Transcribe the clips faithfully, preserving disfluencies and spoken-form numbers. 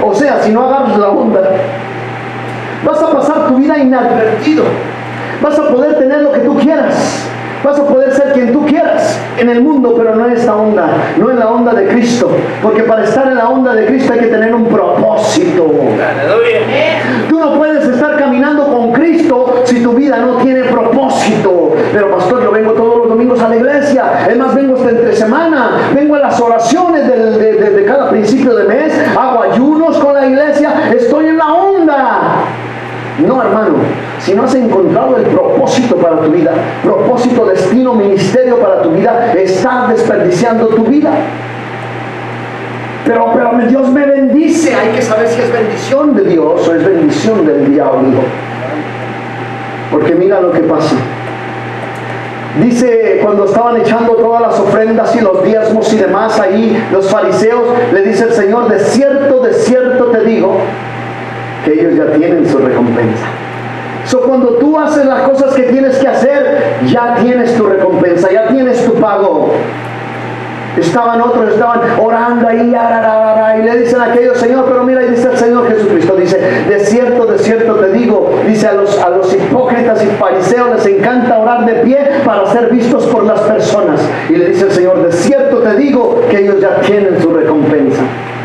O sea, si no agarras la onda, vas a pasar tu vida inadvertido. Vas a poder tener lo que tú quieras. Vas a poder ser quien tú quieras en el mundo, pero no en esta onda, no en la onda de Cristo. Porque para estar en la onda de Cristo hay que tener un propósito. Tú no puedes estar caminando con Cristo si tu vida no tiene propósito. Pero pastor, yo vengo todos los domingos a la iglesia. Es más, vengo hasta entre semana. Vengo a las oraciones de, de, de, de cada principio de mes. Hago ayunos con la iglesia. Estoy en la onda. No, hermano, si no has encontrado el propósito para tu vida, propósito, destino, ministerio para tu vida, estás desperdiciando tu vida. Pero, pero Dios me bendice. Hay que saber si es bendición de Dios o es bendición del diablo. Porque mira lo que pasa. Dice, cuando estaban echando todas las ofrendas y los diezmos y demás ahí, los fariseos, le dice el Señor, de cierto, de cierto te digo, que ellos ya tienen su recompensa. So, cuando tú haces las cosas que tienes que hacer, ya tienes tu recompensa, ya tienes tu pago. Estaban otros, estaban orando ahí, y le dicen a aquellos, Señor, pero mira, y dice el Señor Jesucristo, dice, de cierto, de cierto te digo, dice a los, a los hipócritas y fariseos les encanta orar de pie para ser vistos por las personas. Y le dice el Señor, de cierto te digo que ellos ya tienen su recompensa.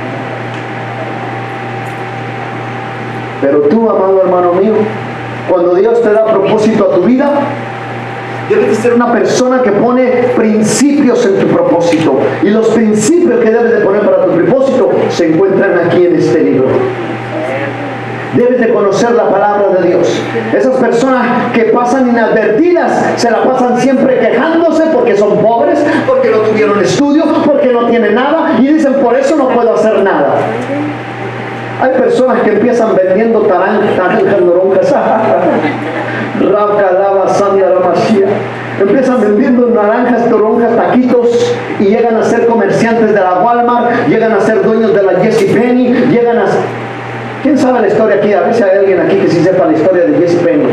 Pero tú, amado hermano mío, cuando Dios te da propósito a tu vida, debes de ser una persona que pone principios en tu propósito. Y los principios que debes de poner para tu propósito se encuentran aquí en este libro. Debes de conocer la palabra de Dios. Esas personas que pasan inadvertidas, se la pasan siempre quejándose porque son pobres, porque no tuvieron estudio, porque no tienen nada, y dicen, por eso no puedo hacer nada. Hay personas que empiezan vendiendo taranjas, naranjas, naranjas, empiezan vendiendo naranjas, toronjas, taquitos, y llegan a ser comerciantes de la Walmart, llegan a ser dueños de la JCPenney, llegan a... ¿Quién sabe la historia aquí? A ver si hay alguien aquí que sí sepa la historia de JCPenney.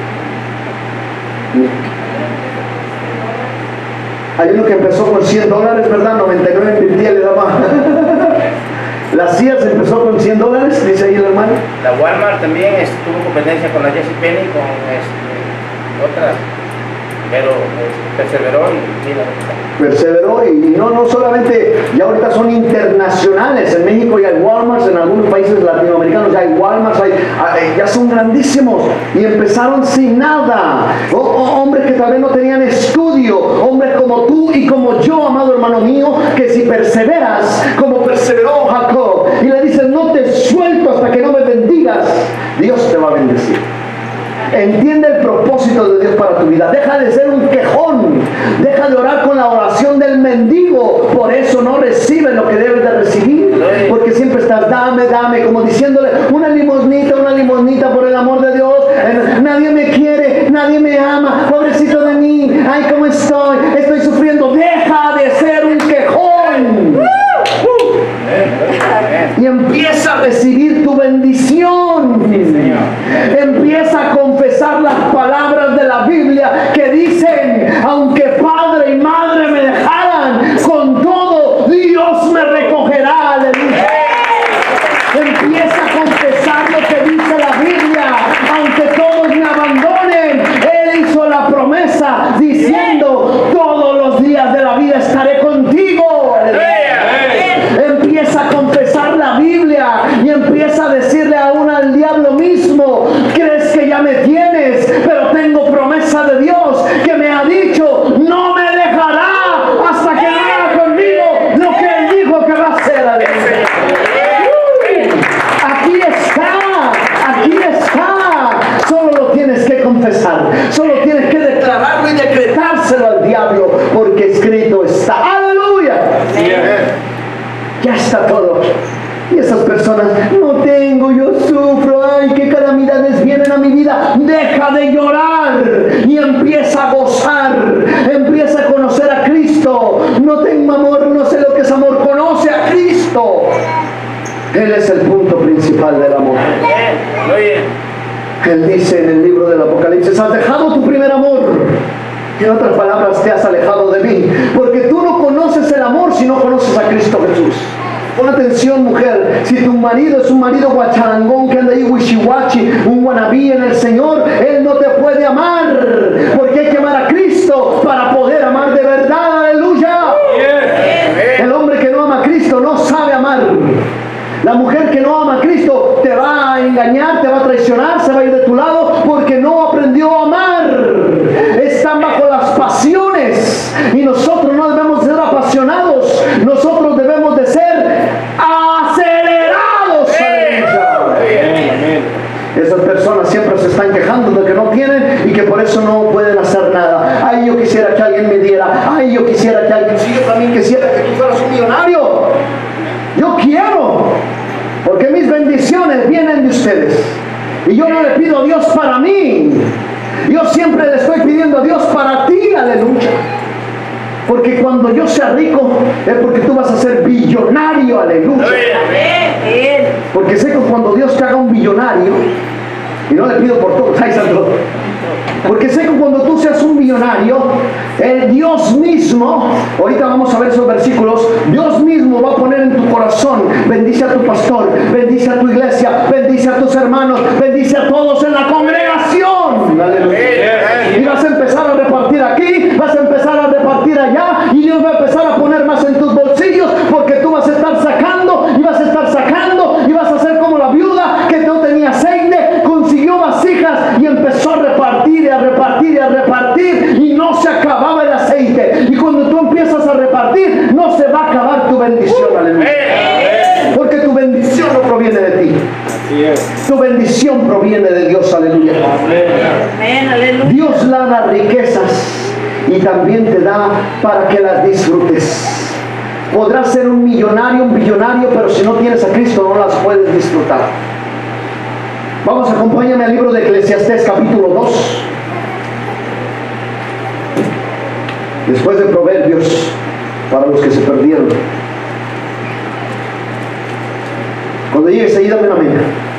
Hay uno que empezó con cien dólares, ¿verdad? noventa y nueve invertía, le daba... La Sears empezó con cien dólares, dice ahí el hermano. La Walmart también es, tuvo competencia con la JCPenney, con este, otras, pero este, perseveró y mira. Perseveró y, y no, no solamente, ya ahorita son internacionales. En México ya hay Walmarts, en algunos países latinoamericanos ya hay Walmarts, hay, hay, ya son grandísimos. Y empezaron sin nada. O, o, hombres que tal vez no tenían estudio, hombres como tú y como yo, amado hermano mío, que si perseveras, como perseveró Jacob, y le dices, no te suelto hasta que no me bendigas, Dios te va a bendecir. Entiende el propósito de Dios para tu vida. Deja de ser un quejón. Deja de orar con la oración del mendigo. Por eso no recibes lo que debes de recibir. Porque siempre estás, dame, dame, como diciéndole, una limosnita, una limosnita por el amor de Dios. Nadie me quiere, nadie me ama. Pobrecito de mí. Ay, ¿cómo estoy? Estoy sufriendo. Deja de ser un quejón. Y empieza a recibir tu bendición. Empieza a confesar las palabras de la Biblia que dicen, aunque padre y madre me dejaran, con todo Dios me recogerá. Aleluya. Empieza a confesar lo que dice la Biblia, aunque todos me abandonen. Él hizo la promesa diciendo, todos los días de la vida estaré contigo. Empieza a confesar la Biblia y empieza a decirle aún al diablo mismo, crees que ya me tienes, pero tengo promesa de Dios que me ha dicho, no me dejará hasta que haga conmigo lo que Él dijo que va a hacer. Aquí está, aquí está. Solo lo tienes que confesar, solo tienes que declararlo y decretárselo al diablo, porque escrito está. Aleluya. Ya está todo. Y esas personas, no tengo, yo sufro, ay, qué calamidades vienen a mi vida. Deja de llorar y empieza a gozar. Empieza a conocer a Cristo. No tengo amor, no sé lo que es amor. Conoce a Cristo. Él es el punto principal del amor. Él dice en el libro del Apocalipsis, has dejado tu primer amor. En otras palabras, te has alejado de mí. Porque tú no conoces el amor si no conoces a Cristo Jesús. Pon atención, mujer. Si tu marido es un marido guacharangón que anda ahí wishiwachi, un wannabe en el Señor, Él no te puede amar, porque hay que amar a Cristo para poder amar de verdad. Aleluya. El hombre que no ama a Cristo no sabe amar. La mujer que no ama a Cristo te va a engañar, te va a traicionar, se va a ir de tu lado porque no aprendió a amar. Están bajo las pasiones y nosotros no debemos ser apasionados, nosotros debemos de ser acelerados. Esas personas siempre se están quejando de que no tienen y que por eso no pueden hacer nada. Ay, yo quisiera que alguien me diera. Ay, yo quisiera que alguien, sí, yo también quisiera que tú fueras un millonario. Yo quiero, porque mis bendiciones vienen de ustedes. Y yo no le pido a Dios para mí. Yo siempre le estoy pidiendo a Dios para ti, aleluya. Porque cuando yo sea rico, es porque tú vas a ser billonario, aleluya. Porque sé que cuando Dios te haga un billonario, y no le pido por todo, ay, santo. Porque sé que cuando tú seas un millonario, el Dios mismo, ahorita vamos a ver esos versículos, Dios mismo va a poner en tu corazón, bendice a tu pastor, bendice a tu iglesia, bendice a tus hermanos, bendice a todos en la congregación. Aleluya. Y vas a empezar a repartir aquí, vas a empezar a repartir allá, y Dios va a empezar a poner más en tus bolsillos, porque tú vas a estar sacando, y vas a estar sacando, y vas a ser como la viuda que no tenía aceite, consiguió vasijas y empezó a repartir y a repartir y a repartir y no se acababa el aceite. Y cuando tú empiezas a repartir, no se va a acabar tu bendición, aleluya. Porque tu bendición no proviene de ti. Tu bendición proviene de Dios, aleluya. Dios da las riquezas y también te da para que las disfrutes. Podrás ser un millonario, un billonario, pero si no tienes a Cristo no las puedes disfrutar. Vamos, acompáñame al libro de Eclesiastés capítulo dos. Después de Proverbios, para los que se perdieron. Cuando llegues ahí, dame una amén.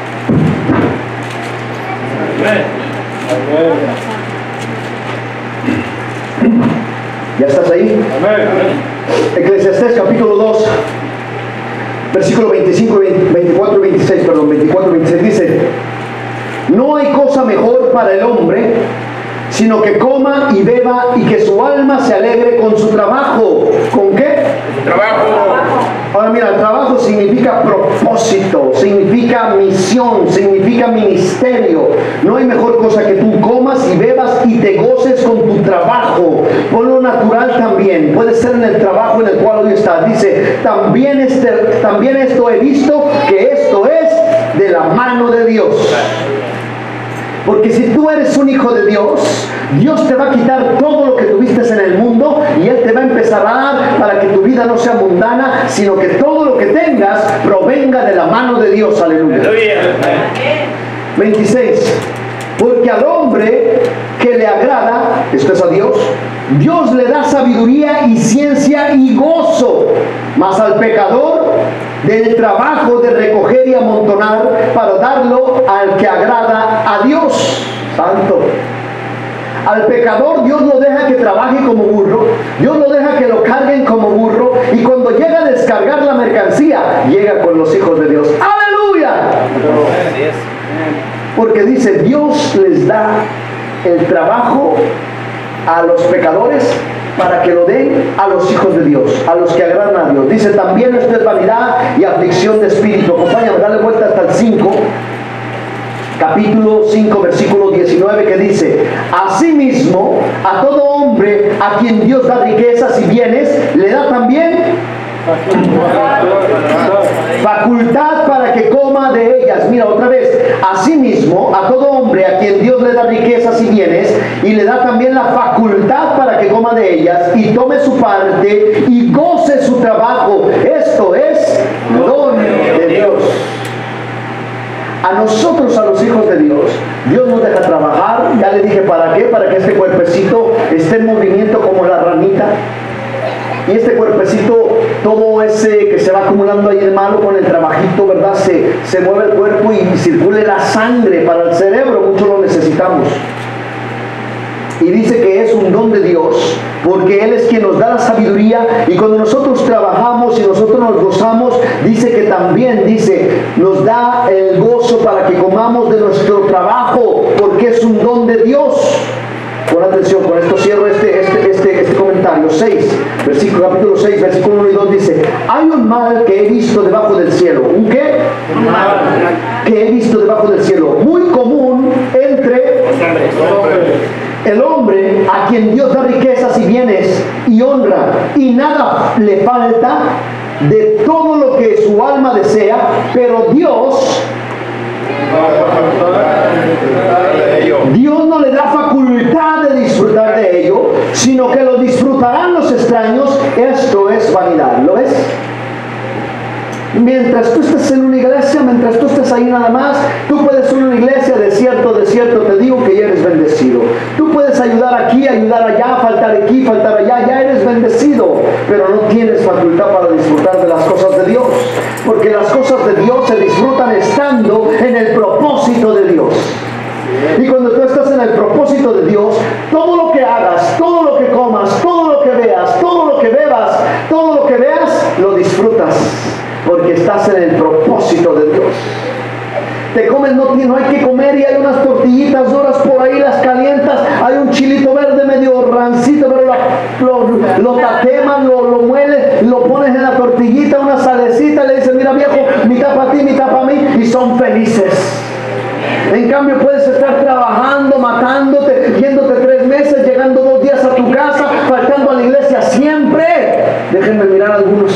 ¿Ya estás ahí? Eclesiastés capítulo dos, versículo veinticinco, veinticuatro y veintiséis, perdón, veinticuatro y veintiséis dice: no hay cosa mejor para el hombre sino que coma y beba y que su alma se alegre con su trabajo. ¿Con qué? Trabajo. Ahora mira, el trabajo significa propósito, significa misión, significa ministerio. No hay mejor cosa que tú comas y bebas y te goces con tu trabajo. Ponlo natural también, puede ser en el trabajo en el cual hoy estás. Dice, también, este, también esto he visto, que esto es de la mano de Dios. Porque si tú eres un hijo de Dios, Dios te va a quitar todo lo que tuviste en el mundo y Él te va a empezar a dar para que tu vida no sea mundana, sino que todo lo que tengas provenga de la mano de Dios. Aleluya. veintiséis. Porque al hombre que le agrada, esto es a Dios, Dios le da sabiduría y ciencia y gozo, mas al pecador del trabajo de recoger y amontonar para darlo al que agrada a Dios. Santo. Al pecador Dios lo deja que trabaje como burro, Dios lo deja que lo carguen como burro, y cuando llega a descargar la mercancía, llega con los hijos de Dios. ¡Aleluya! Porque dice, Dios les da el trabajo a los pecadores para que lo den a los hijos de Dios, a los que agradan a Dios. Dice, también esto es vanidad y aflicción de espíritu. Acompáñame, dale vuelta hasta el cinco, capítulo cinco, versículo diecinueve, que dice, asimismo, a todo hombre a quien Dios da riquezas y bienes, le da también facultad para que coma de ellas. Mira otra vez, asimismo a todo hombre a quien Dios le da riquezas y bienes, y le da también la facultad para que coma de ellas y tome su parte y goce su trabajo. Esto es don de Dios. A nosotros, a los hijos de Dios, Dios nos deja trabajar. Ya le dije para qué, para que este cuerpecito esté en movimiento como la ranita. Y este cuerpecito, todo ese que se va acumulando ahí el malo con el trabajito, ¿verdad? Se, se mueve el cuerpo y circule la sangre para el cerebro, mucho lo necesitamos. y dice que es un don de Dios, porque Él es quien nos da la sabiduría, y cuando nosotros trabajamos y nosotros nos gozamos, dice que también, dice, nos da el gozo para que comamos de nuestro trabajo, porque es un don de Dios. Pon atención, con esto cierro este, este, este, este comentario. seis, versículo, capítulo seis, versículo uno y dos dice: hay un mal que he visto debajo del cielo. ¿Un qué? Un mal. Que he visto debajo del cielo, muy común entre Los hombres. el hombre, a quien Dios da riquezas y bienes y honra, y nada le falta de todo lo que su alma desea, pero Dios Dios no le da facultad de disfrutar de ello, sino que lo disfrutarán los extraños. Esto es vanidad. ¿Lo ves? Mientras tú estés en una iglesia, mientras tú estés ahí nada más, tú puedes ir a una iglesia, de cierto, de cierto, te digo que ya eres bendecido. Tú puedes ayudar aquí, ayudar allá, faltar aquí, faltar allá, ya eres bendecido, pero no tienes facultad para disfrutar de las cosas de Dios, porque las cosas de Dios se disfrutan estando en el propósito de Dios. Y cuando tú estás en el propósito de Dios, todo lo que hagas, todo lo que comas, todo lo que veas, todo lo que bebas, todo lo que veas, lo disfrutas, porque estás en el propósito de Dios. Te comes, no, no hay que comer, y hay unas tortillitas duras por ahí, las calientas, hay un chilito verde medio rancito, pero la, lo, lo tateman, lo, lo mueles, lo pones en la tortillita, una salecita, le dices: mira viejo, mitad para ti, mitad para mí, y son felices. En cambio puedes estar trabajando, matándote, yéndote tres meses, llegando dos días a tu casa, faltando a la iglesia siempre. Déjenme mirar algunos.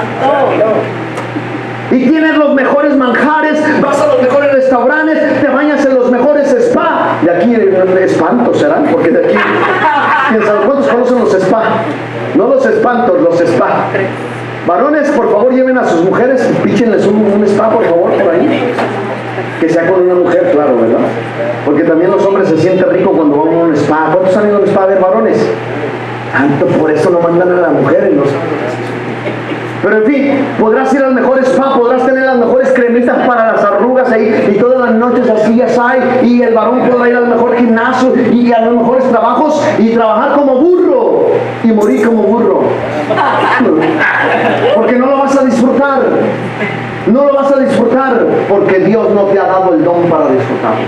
Y tienes los mejores manjares, vas a los mejores restaurantes, te bañas en los mejores spa. De aquí, espantos serán, porque de aquí, ¿quién sabe cuántos conocen los spa? No los espantos, los spa. Varones, por favor, lleven a sus mujeres, píchenles un, un spa, por favor, por ahí. Que sea con una mujer, claro, ¿verdad? Porque también los hombres se sienten ricos cuando van a un spa. ¿Cuántos han ido a un spa a ver varones? Tanto, por eso no mandan a la mujer en los... Pero en fin, podrás ir al mejor spa, podrás tener las mejores cremitas para las arrugas ahí, y todas las noches así ya hay, y el varón podrá ir al mejor gimnasio y a los mejores trabajos y trabajar como burro y morir como burro, porque no lo vas a disfrutar. No lo vas a disfrutar porque Dios no te ha dado el don para disfrutarlo.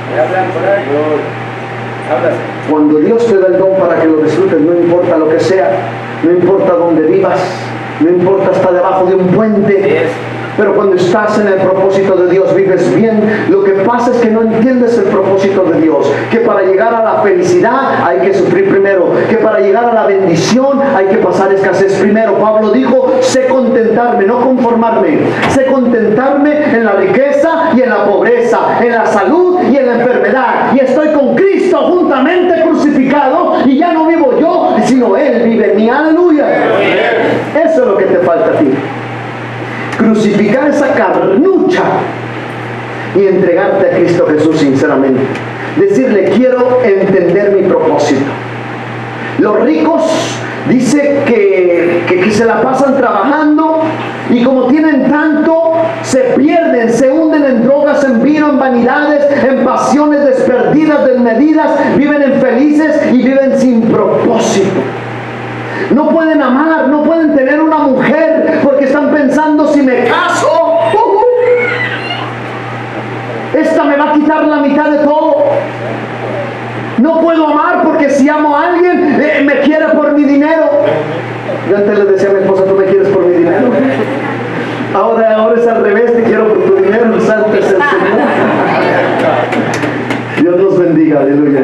Cuando Dios te da el don para que lo disfrutes, no importa lo que sea, no importa dónde vivas, no importa hasta debajo de un puente, pero cuando estás en el propósito de Dios vives bien. Lo que pasa es que no entiendes el propósito de Dios, que para llegar a la felicidad hay que sufrir primero, que para llegar a la bendición hay que pasar escasez primero. Pablo dijo: sé contentarme, no conformarme, sé contentarme en la riqueza y en la pobreza, en la salud y en la enfermedad, y estoy con Cristo juntamente crucificado, y ya no vivo yo, sino Él vive en mí. Aleluya. Eso es lo que te falta a ti: crucificar esa carnucha y entregarte a Cristo Jesús sinceramente. Decirle: quiero entender mi propósito. Los ricos dice que, que, que se la pasan trabajando, y como tienen tanto, se pierden, se hunden en drogas, en vino, en vanidades, en pasiones desperdidas, desmedidas, viven infelices y viven sin propósito. No pueden amar, no pueden tener una mujer, porque están pensando: si me caso, uh, esta me va a quitar la mitad de todo. No puedo amar porque si amo a alguien, eh, me quiere por mi dinero. Yo antes le decía a mi esposa: tú me quieres por mi dinero. Ahora, ahora es al revés: te quiero por tu dinero. Santo es el Señor. Dios nos bendiga, aleluya.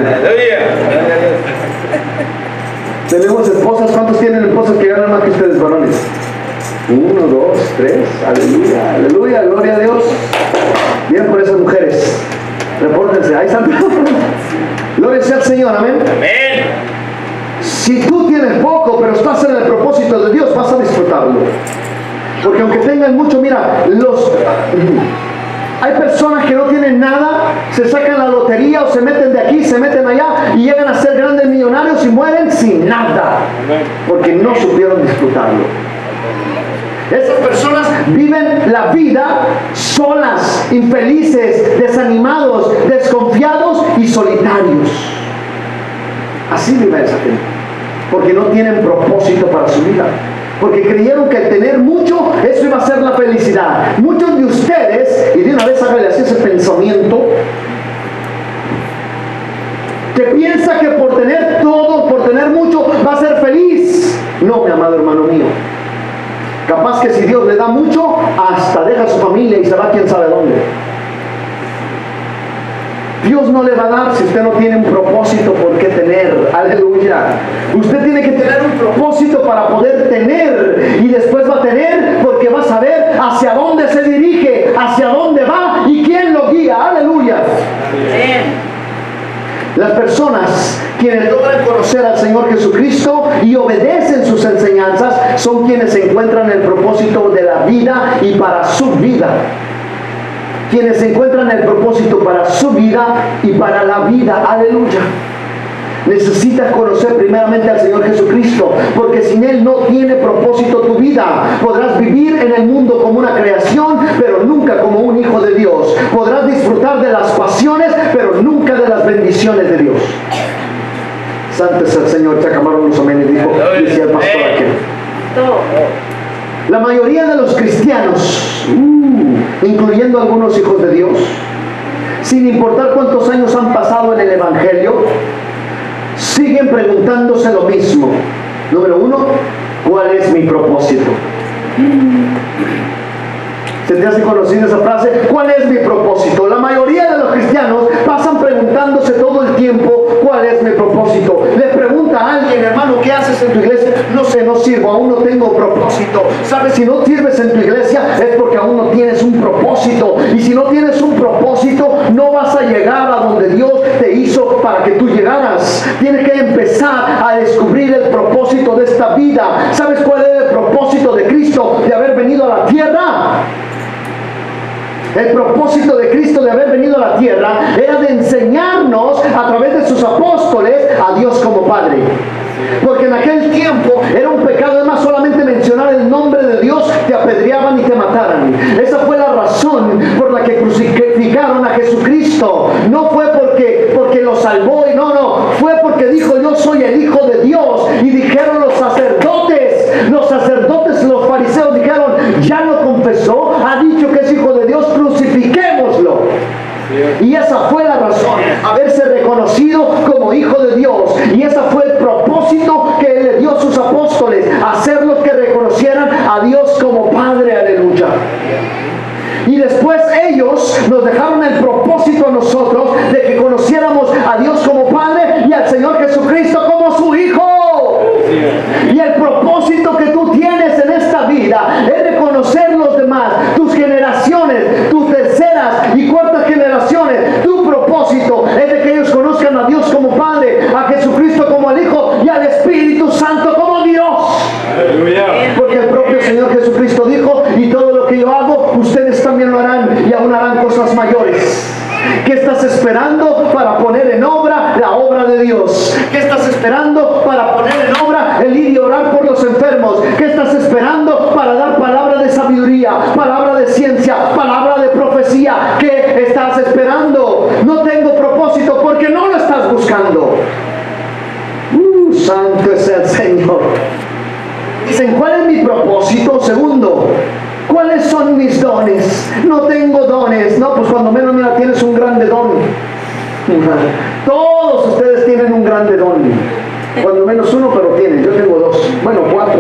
Tenemos esposas. ¿Cuántos tienen esposas que ganan más que ustedes, varones? Uno, dos, tres. Aleluya, aleluya, gloria a Dios. Bien por esas mujeres. Repórtense. Ahí están. Gloria sea al Señor, amén. Amén. Si tú tienes poco, pero estás en el propósito de Dios, vas a disfrutarlo. Porque aunque tengan mucho, mira, los... hay personas que no tienen nada, se sacan la lotería o se meten de aquí, se meten allá y llegan a ser grandes millonarios y mueren sin nada, porque no supieron disfrutarlo. Esas personas viven la vida solas, infelices, desanimados, desconfiados y solitarios. Así vive esa gente, porque no tienen propósito para su vida, porque creyeron que el tener mucho, eso iba a ser la felicidad. Muchos de ustedes, y de una vez hágale así ese pensamiento, que piensa que por tener todo, por tener mucho, va a ser feliz. No, mi amado hermano mío. Capaz que si Dios le da mucho, hasta deja a su familia y se va quién sabe dónde. Dios no le va a dar si usted no tiene un propósito por qué tener. Aleluya. Usted tiene que tener un propósito para poder tener, y después va a tener porque va a saber hacia dónde se dirige, hacia dónde va y quién lo guía. Aleluya. Amén. Las personas quienes logran conocer al Señor Jesucristo y obedecen sus enseñanzas son quienes encuentran el propósito de la vida y para su vida. Quienes encuentran el propósito para su vida y para la vida. Aleluya. Necesitas conocer primeramente al Señor Jesucristo, porque sin Él no tiene propósito tu vida. Podrás vivir en el mundo como una creación, pero nunca como un hijo de Dios. Podrás disfrutar de las pasiones, pero nunca de las bendiciones de Dios. Santo es el Señor. Chacamaron los amén, dijo, decía el pastor aquel. La mayoría de los cristianos, uh, incluyendo algunos hijos de Dios, sin importar cuántos años han pasado en el Evangelio, siguen preguntándose lo mismo. Número uno, ¿cuál es mi propósito? ¿Se te hace conocida esa frase? ¿Cuál es mi propósito? La mayoría de los cristianos pasan preguntándose todo el tiempo, ¿cuál es mi propósito? Le pregunta a alguien, hermano, ¿qué haces en tu iglesia? No sé, no sirvo, aún no tengo propósito. ¿Sabes? Si no sirves en tu iglesia es porque aún no tienes un propósito. Y si no tienes un propósito, no vas a llegar a donde Dios te hizo para que tú llegaras. Tienes que empezar a descubrir el propósito de esta vida. ¿Sabes cuál es el propósito de Cristo de haber venido a la tierra? El propósito de Cristo de haber venido a la tierra era de enseñarnos a través de sus apóstoles a Dios como Padre. Porque en aquel tiempo era un pecado además solamente mencionar el nombre de Dios, te apedreaban y te mataran. Esa fue la razón por la que crucificaron a Jesucristo. No fue porque, porque lo salvó, y no, no, fue porque dijo, yo soy el Hijo de Dios. Y dijeron los sacerdotes, los sacerdotes, los fariseos dijeron, ya lo confesó, ha dicho que es Hijo de Dios, crucifiquémoslo. Y esa fue la razón, haberse reconocido como Hijo de Dios. Y ese fue el propósito que Él le dio a sus apóstoles, hacerlos que reconocieran a Dios como Padre. Aleluya. Y después ellos nos dejaron el propósito a nosotros de que conociéramos a Dios como Padre y al Señor Jesucristo como su Hijo. Y el propósito que tú tienes en esta vida es reconocer los demás, tus generaciones, tus terceras y cuartas generaciones. Tu propósito es de que ellos conozcan a Dios como Padre, a Jesucristo como el Hijo y al Espíritu Santo como Dios. Porque el propio Señor Jesucristo dijo, y todo lo que yo hago, ustedes también lo harán, y aún harán cosas mayores. ¿Qué estás esperando para poner en obra la obra de Dios? ¿Qué estás esperando para poner en obra el ir y orar por los enfermos? ¿Qué estás esperando para dar palabra de sabiduría, palabra de ciencia, palabra de profecía? ¿Qué estás esperando? No tengo propósito porque no lo estás buscando. Uh, santo es el Señor. Dicen, ¿cuál es mi propósito? Segundo, ¿cuáles son mis dones? No tengo dones. No, pues cuando menos, mira, tienes un grande don. Todos ustedes tienen un grande don. Cuando menos uno, pero tienen. Yo tengo dos. Bueno, cuatro.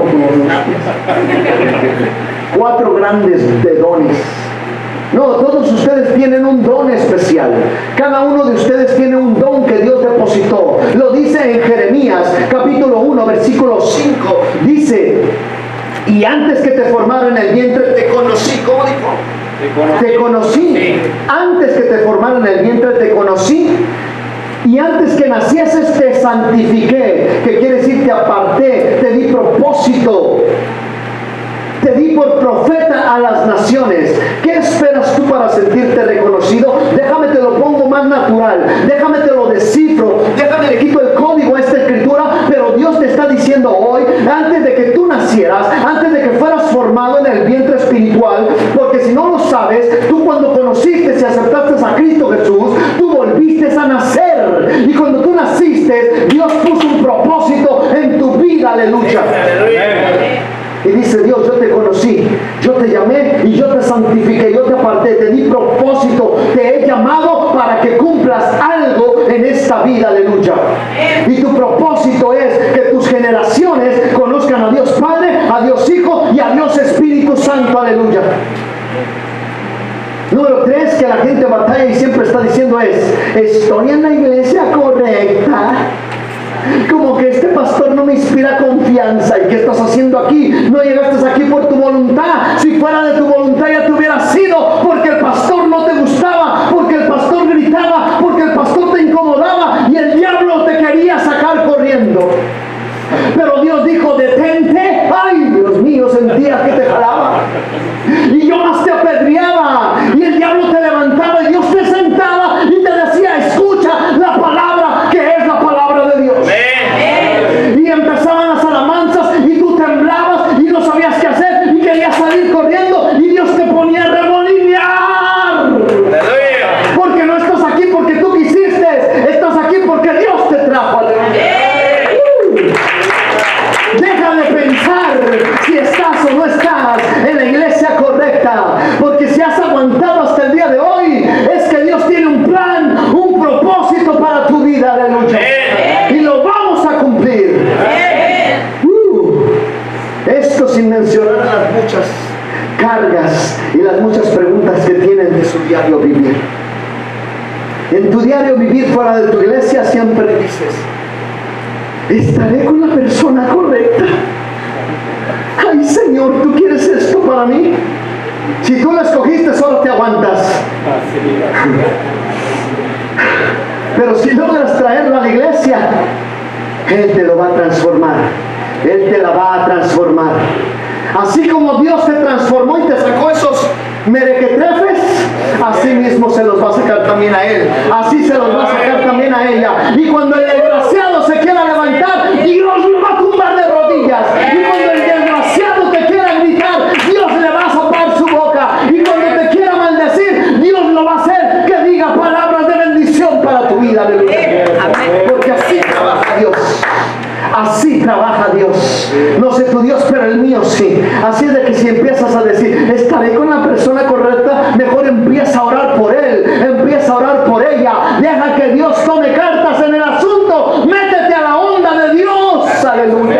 Cuatro grandes de dones. No, todos ustedes tienen un don especial. Cada uno de ustedes tiene un don que Dios depositó. Lo dice en Jeremías, capítulo uno, versículo cinco. Dice, y antes que te formara en el vientre te conocí. ¿Cómo dijo? Te conocí. Te conocí. Sí. Antes que te formara en el vientre te conocí. Y antes que nacieses te santifiqué. Que quiere decir te aparté, te di propósito. Te di por profeta a las naciones. ¿Qué esperas tú para sentirte reconocido? Déjame te lo pongo más natural. Déjame te lo descifro. Déjame le quito el código a esta escritura. Pero Dios te está diciendo hoy, antes de que tú nacieras, antes de que fueras formado en el vientre espiritual, porque si no lo sabes, tú cuando conociste y aceptaste a Cristo Jesús, tú volviste a nacer. Y cuando tú naciste, Dios puso llamado para que cumplas algo en esta vida, aleluya. Y tu propósito es que tus generaciones conozcan a Dios Padre, a Dios Hijo y a Dios Espíritu Santo, aleluya. Número tres, que la gente batalla y siempre está diciendo es: estoy en la iglesia correcta. Como que este pastor no me inspira confianza. ¿Y qué estás haciendo aquí? No llegaste aquí por tu voluntad. Si fuera de tu voluntad ya te hubieras sido, porque el pastor no te gustaba, porque el pastor gritaba, porque el pastor te incomodaba y el diablo te quería sacar corriendo. Pero Dios dijo: detente. Ay, Dios mío, sentía que te jalaba y yo más te apedreaba, y el diablo te levantaba y Dios te sentaba y te decía: escucha la palabra, que es la palabra de Dios. Amén. Y empezaban las alabanzas y tú temblabas y no sabías qué hacer y querías salir corriendo, y Dios te ponía a remolinear. Porque no estás aquí porque tú quisiste, estás aquí porque Dios te trajo. Deja de pensar si estás o no estás en la iglesia correcta, porque si has aguantado hasta el día de hoy, es que Dios tiene un plan, un propósito para tu vida, aleluya, y lo vamos a cumplir. Uh, esto sin mencionar las muchas cargas y las muchas preguntas que tienen de su diario vivir. En tu diario vivir fuera de tu iglesia siempre dices: ¿estaré con la persona correcta? Ay, Señor, ¿tú quieres esto para mí? Si tú lo escogiste, solo te aguantas. Pero si logras traerlo a la iglesia, Él te lo va a transformar. Él te la va a transformar. Así como Dios te transformó y te sacó esos merequetrefes, así mismo se los va a sacar también a Él. Así se los va a sacar también a ella. Y cuando el desgraciado se quiera levantar, Dios lo va a tumbar de rodillas. Y cuando el desgraciado te quiera gritar, Dios le va a soplar su boca. Y cuando te quiera maldecir, Dios lo va a hacer que diga palabras de bendición para tu vida. Aleluya. Porque así trabaja Dios. Así trabaja Dios. No sé tu Dios, pero el mío sí. Así es de que si empiezas a decir: estaré con la persona correcta, mejor empieza a orar por él, empieza a orar por ella. Deja que Dios tome cartas en el asunto. Métete a la onda de Dios. Aleluya.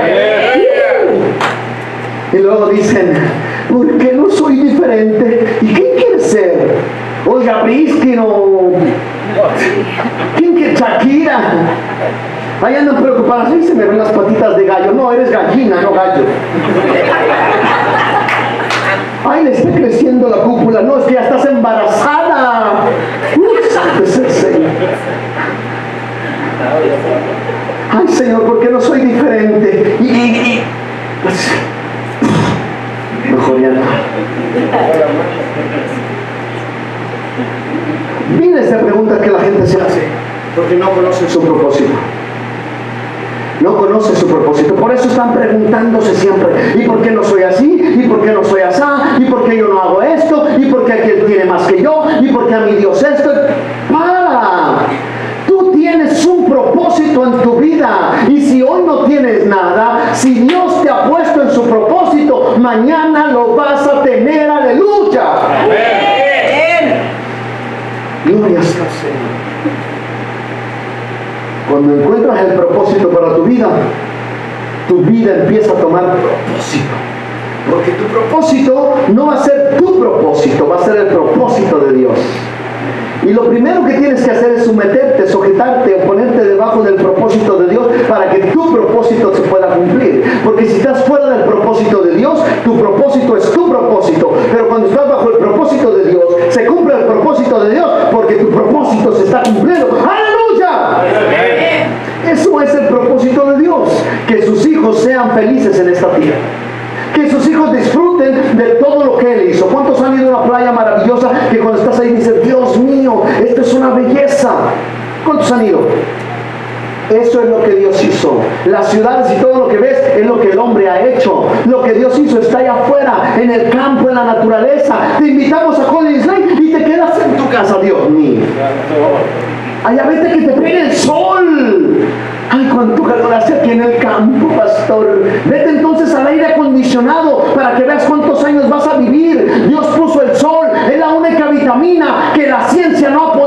Y luego dicen: ¿por qué no soy diferente? ¿Y quién quiere ser? Oiga, Briskin o ¿quién quiere? Shakira. Ahí andan preocupados: sí, se me ven las patitas de gallo. No, eres gallina, no gallo. Ay, le está creciendo la cúpula. No, es que ya estás embarazada. Uy, santo es el Señor. Ay, Señor, ¿por qué no soy diferente? Y, y, y pues, mejor ya no. Miles de preguntas que la gente se hace porque no conocen su propósito. No conoce su propósito, por eso están preguntándose siempre: ¿y por qué no soy así? ¿Y por qué no soy así? ¿Y por qué yo no hago esto? ¿Y por qué aquel tiene más que yo? ¿Y por qué a mi Dios esto? ¡Para! Tú tienes un propósito en tu vida, y si hoy no tienes nada, si Dios te ha puesto en su propósito, mañana lo vas a tener. ¡Aleluya! ¡Amén! Gloria al Señor. Cuando encuentras el propósito para tu vida, tu vida empieza a tomar propósito. Porque tu propósito no va a ser tu propósito, va a ser el propósito de Dios. Y lo primero que tienes que hacer es someterte, sujetarte o ponerte debajo del propósito de Dios para que tu propósito se pueda cumplir. Porque si estás fuera del propósito de Dios, tu propósito es tu propósito. Pero cuando estás bajo el propósito de Dios, se cumple el propósito de Dios porque tu propósito se está cumpliendo. ¡Aleluya! Eso es el propósito de Dios, que sus hijos sean felices en esta tierra, que sus hijos disfruten de todo lo que Él hizo. ¿Cuántos han ido a una playa maravillosa que cuando estás ahí dices: Dios mío, esto es una belleza? ¿Cuántos han ido? Eso es lo que Dios hizo. Las ciudades y todo lo que ves es lo que el hombre ha hecho. Lo que Dios hizo está allá afuera, en el campo, en la naturaleza. Te invitamos a Collins Lake y te quedas en tu casa. Dios mío, allá vete que te pegue el sol. Ay, cuánto calor hace aquí en el campo, pastor. Vete entonces al aire acondicionado para que veas cuántos años vas a vivir. Dios puso el sol, es la única vitamina que la ciencia no ha podido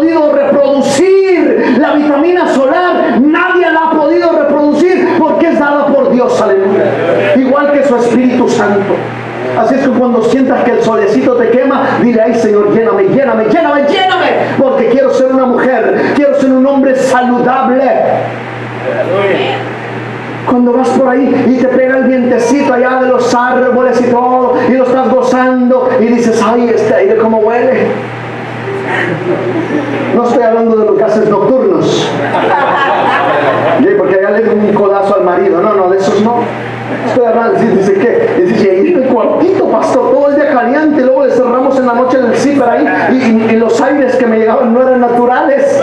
tú cuando sientas que el solecito te quema, dile, ay Señor, lléname, lléname, lléname, lléname, porque quiero ser una mujer, quiero ser un hombre saludable. Cuando vas por ahí y te pega el vientecito allá de los árboles y todo, y lo estás gozando, y dices, ay, este aire cómo huele. No estoy hablando de los gases nocturnos, porque allá le doy un codazo al marido, no, no, de esos no. Estoy hablando, dice que, dice, ahí en el cuartito, pastor, todo el día caliente, y luego le cerramos en la noche en el zipper ahí, y, y, y los aires que me llegaban no eran naturales.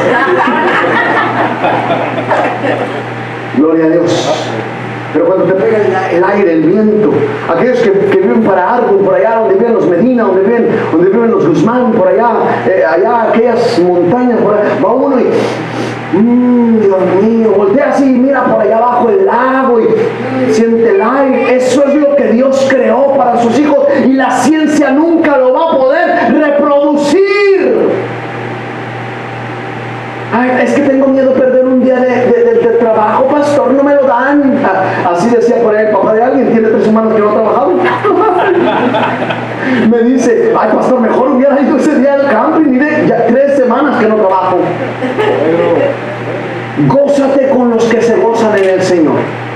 Gloria a Dios. Pero cuando te pega el, el aire, el viento, aquellos que, que viven para Argo, por allá donde viven los Medina, donde viven, donde viven los Guzmán, por allá, eh, allá aquellas montañas, por allá, va uno y, mmm, Dios mío, voltea así y mira por allá abajo el lago y siente el aire. Eso es lo que Dios creó para sus hijos y la ciencia nunca lo va a poder reproducir. Ay, es que tengo miedo de perder un día de, de, de, de trabajo, pastor, no me lo dan. Así decía por ahí el papá de alguien, tiene tres hermanos que no ha trabajado. Me dice, ay pastor, mejor hubiera ido ese día al campo y mire, ya tres semanas que no trabajo. Gózate con los que se gozan en el Señor.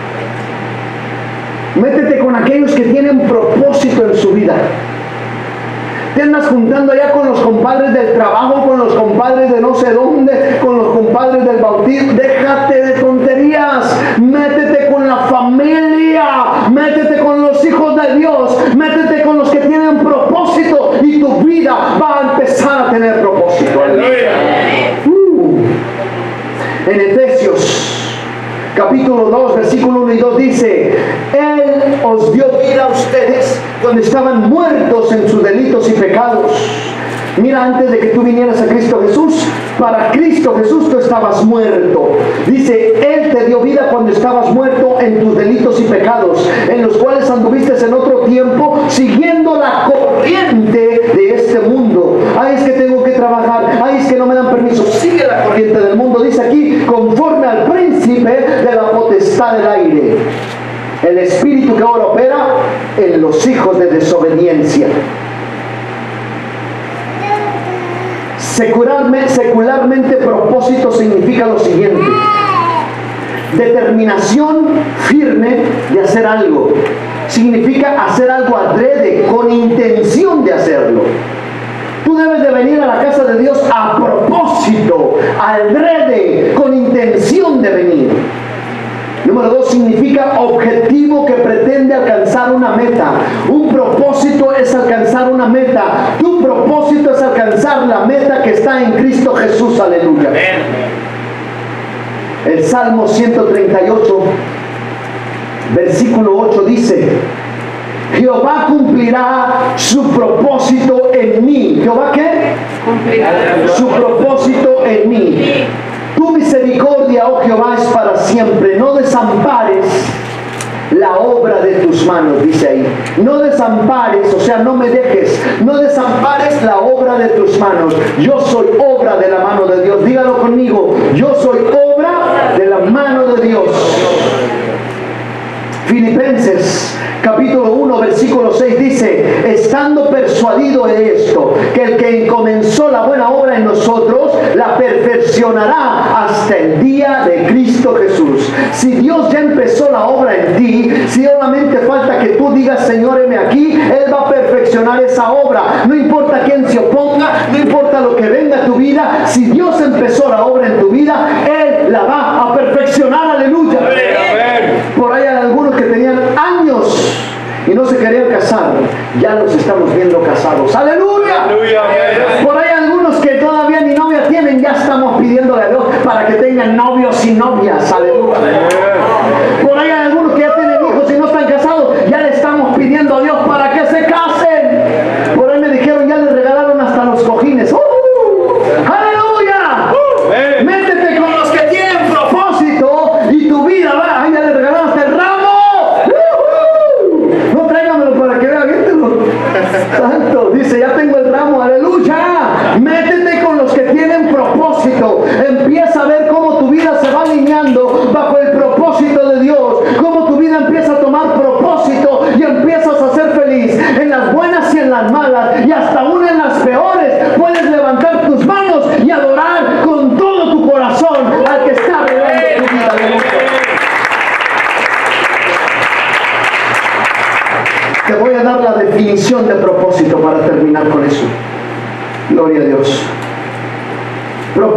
Métete con aquellos que tienen propósito en su vida. Te andas juntando allá con los compadres del trabajo, con los compadres de no sé dónde, con los compadres del bautismo. Déjate de tonterías. Métete con la familia. Métete con los hijos de Dios. Métete con los que tienen propósito. Y tu vida va a empezar a tener propósito. Uh. En Efesios capítulo dos, versículo uno y dos dice, Él os dio vida a ustedes cuando estaban muertos en sus delitos y pecados. Mira, antes de que tú vinieras a Cristo Jesús, para Cristo Jesús tú estabas muerto. Dice, Él te dio vida cuando estabas muerto en tus delitos y pecados, en los cuales anduviste en otro tiempo, siguiendo la corriente de este mundo. Ay, es que tengo que trabajar. Ay, es que no me dan permiso. Sigue la corriente del mundo. Dice aquí, conforme al príncipe de la potestad del aire, el espíritu que ahora opera en los hijos de desobediencia. Secularmente, secularmente propósito significa lo siguiente: determinación firme de hacer algo. Significa hacer algo adrede, con intención de hacerlo. Tú debes de venir a la casa de Dios a propósito, adrede, con intención de venir. Número dos, significa objetivo que pretende alcanzar una meta. Un propósito es alcanzar una meta. Tu propósito es alcanzar la meta que está en Cristo Jesús. Aleluya. El Salmo ciento treinta y ocho, versículo ocho dice, Jehová cumplirá su propósito en mí. ¿Jehová qué? Cumplirá su propósito en mí. Tu misericordia, oh Jehová, es para siempre. No desampares la obra de tus manos, dice ahí. No desampares, o sea, no me dejes. No desampares la obra de tus manos. Yo soy obra de la mano de Dios. Dígalo conmigo. Yo soy obra de la mano de Dios. Filipenses capítulo uno, versículo seis dice, estando persuadido de esto, que el que comenzó la buena obra en nosotros, la perfeccionará hasta el día de Cristo Jesús. Si Dios ya empezó la obra en ti, si solamente falta que tú digas, Señor, heme aquí, Él va a perfeccionar esa obra. No importa quién se oponga, no importa lo que venga a tu vida, si Dios empezó la obra en tu vida, Él la va a perfeccionar. Aleluya. Por ahí hay algunos que tenían años y no se querían casar, ya los estamos viendo casados. ¡Aleluya! ¡Aleluya! Por ahí algunos que todavía ni novia tienen, ya estamos pidiéndole a Dios para que tengan novios y novias. ¡Aleluya! Por ahí hay algunos que ya tienen hijos y no están casados, ya le estamos pidiendo a Dios para que se casen. Por ahí me dijeron, ya les regalaron hasta los cojines. ¡Uh! ¡Aleluya! ¡Uh! Métete con los que tienen propósito y tu vida va. ¡Ay, ya les regalaron hasta el ramo! Santo, dice, ya tengo el ramo, aleluya.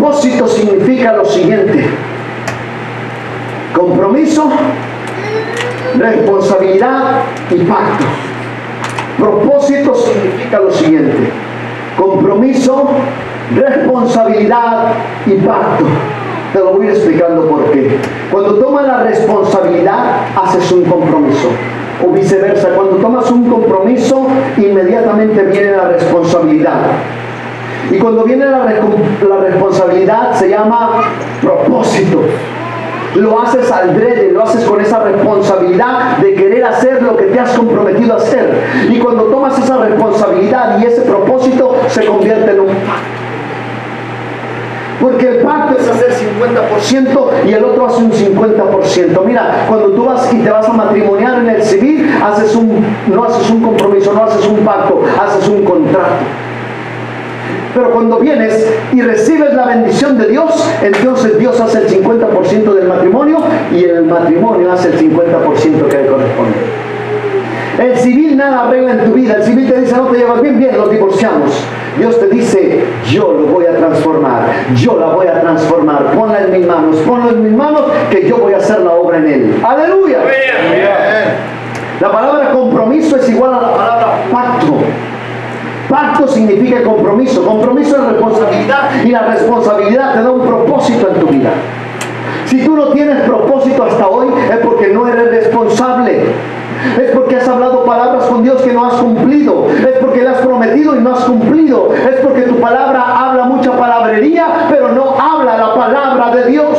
propósito significa lo siguiente: compromiso, responsabilidad y pacto. Propósito significa lo siguiente: compromiso, responsabilidad y pacto. Te lo voy explicando por qué. Cuando tomas la responsabilidad, haces un compromiso. O viceversa, cuando tomas un compromiso, inmediatamente viene la responsabilidad. Y cuando viene la, la responsabilidad, se llama propósito. Lo haces al drede, lo haces con esa responsabilidad de querer hacer lo que te has comprometido a hacer. Y cuando tomas esa responsabilidad y ese propósito, se convierte en un pacto. Porque el pacto es hacer cincuenta por ciento y el otro hace un cincuenta por ciento. Mira, cuando tú vas y te vas a matrimoniar en el civil, haces un, no haces un compromiso, no haces un pacto, haces un contrato. Pero cuando vienes y recibes la bendición de Dios, entonces Dios hace el cincuenta por ciento del matrimonio y el matrimonio hace el cincuenta por ciento que le corresponde. El civil nada arregla en tu vida. El civil te dice: no te llevas bien, bien, nos divorciamos. Dios te dice: yo lo voy a transformar, yo la voy a transformar, ponla en mis manos, ponlo en mis manos, que yo voy a hacer la obra en él. ¡Aleluya! La palabra compromiso es igual a la palabra pacto. Pacto significa compromiso. Compromiso es responsabilidad, y la responsabilidad te da un propósito en tu vida. Si tú no tienes propósito hasta hoy, es porque no eres responsable. Es porque has hablado palabras con Dios que no has cumplido. Es porque le has prometido y no has cumplido. Es porque tu palabra habla mucha palabrería, pero no habla la palabra de Dios.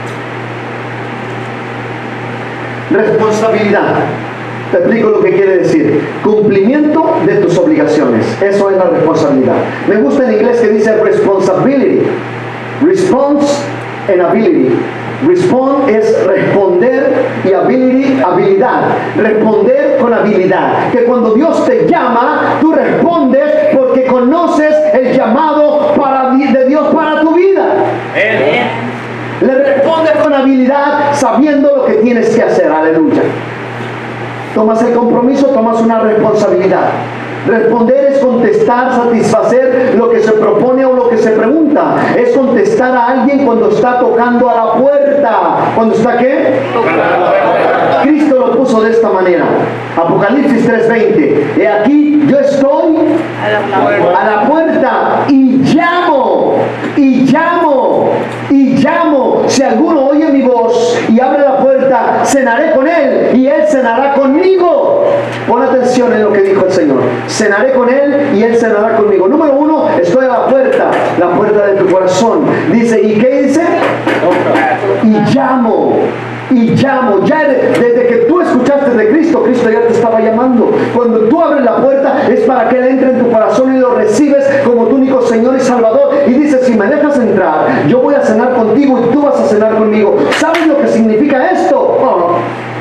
Responsabilidad. Te explico lo que quiere decir. Cumplimiento de tus obligaciones. Eso es la responsabilidad. Me gusta en inglés que dice responsibility. Response and ability. Respond es responder y ability, habilidad. Responder con habilidad. Que cuando Dios te llama, tú respondes porque conoces el llamado para, de Dios para tu vida. Le respondes con habilidad sabiendo lo que tienes que hacer. Aleluya. Tomas el compromiso, tomas una responsabilidad. Responder es contestar, satisfacer lo que se propone o lo que se pregunta. Es contestar a alguien cuando está tocando a la puerta. ¿Cuando está qué? Cristo lo puso de esta manera. Apocalipsis tres veinte. He aquí, yo estoy a la puerta y llamo, y llamo, y llamo. Si alguno oye mi voz y abre la puerta, cenaré con él y él cenará conmigo. Pon atención en lo que dijo el Señor. Cenaré con él y él cenará conmigo. Número uno, estoy a la puerta, la puerta de tu corazón. Dice, ¿y qué dice? Y llamo. Y llamo, ya desde que tú escuchaste de Cristo, Cristo ya te estaba llamando. Cuando tú abres la puerta es para que Él entre en tu corazón y lo recibes como tu único Señor y Salvador. Y dices, si me dejas entrar, yo voy a cenar contigo y tú vas a cenar conmigo. ¿Sabes lo que significa esto? Oh.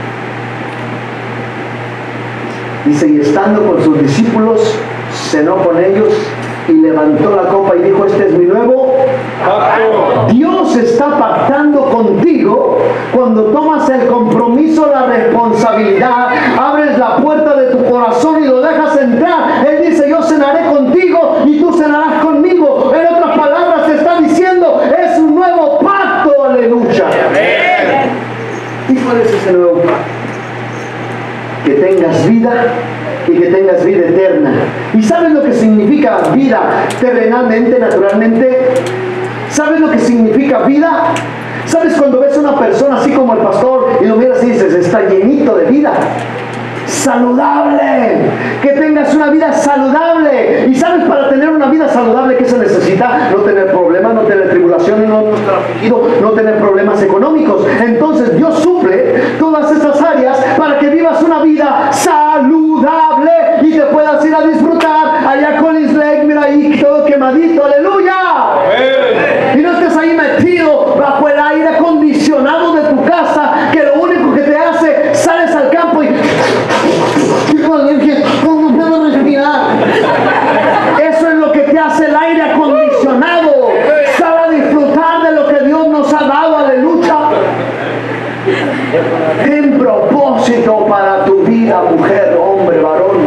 Dice, y estando con sus discípulos, cenó con ellos y levantó la copa y dijo, este es mi nuevo pacto. Dios está pactando contigo cuando tomas el compromiso, la responsabilidad, abres la puerta de tu corazón y lo dejas entrar. Él dice, yo cenaré contigo y tú cenarás conmigo. En otras palabras te está diciendo, es un nuevo pacto. Aleluya. ¿Y cuál es ese nuevo pacto? Que tengas vida y que tengas vida eterna. ¿Y sabes lo que significa vida terrenalmente, naturalmente? ¿Sabes lo que significa vida? ¿Sabes cuando ves a una persona así como el pastor y lo miras y dices, está llenito de vida? Saludable, que tengas una vida saludable. Y sabes, para tener una vida saludable, ¿qué se necesita? No tener problemas, no tener tribulaciones, no estar afligido, no tener problemas económicos. Entonces Dios suple todas esas áreas para que vivas una vida saludable y te puedas ir a disfrutar allá con Islake, mira ahí todo quemadito, aleluya. Y no estés ahí metido bajo el aire acondicionado de tu casa, que lo único que te hace, sales al campo y no puedo respirar. Eso es lo que te hace el aire acondicionado. Sal a disfrutar de lo que Dios nos ha dado, aleluya. Ten propósito para tu vida, mujer, hombre, varón.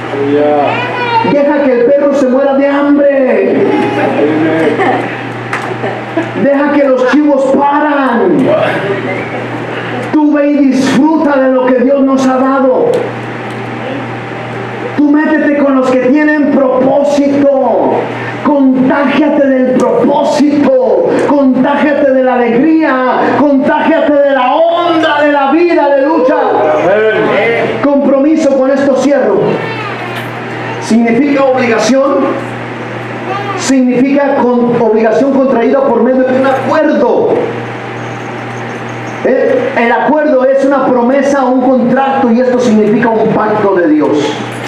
Deja que el perro se muera de hambre. Deja que los chivos paran. Tú ve y disfruta de lo que Dios nos ha dado. Tú métete con los que tienen propósito. Contágiate del propósito. Contágiate de la alegría. Contágiate de la onda de la vida, de lucha. Compromiso, con esto cierro. Significa obligación. Significa con obligación contraída por medio de un acuerdo. El acuerdo es una promesa, un contrato, y esto significa un pacto de Dios.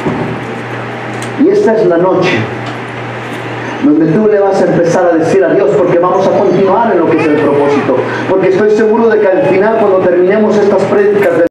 Y esta es la noche donde tú le vas a empezar a decir a Dios, porque vamos a continuar en lo que es el propósito. Porque estoy seguro de que al final, cuando terminemos estas prédicas de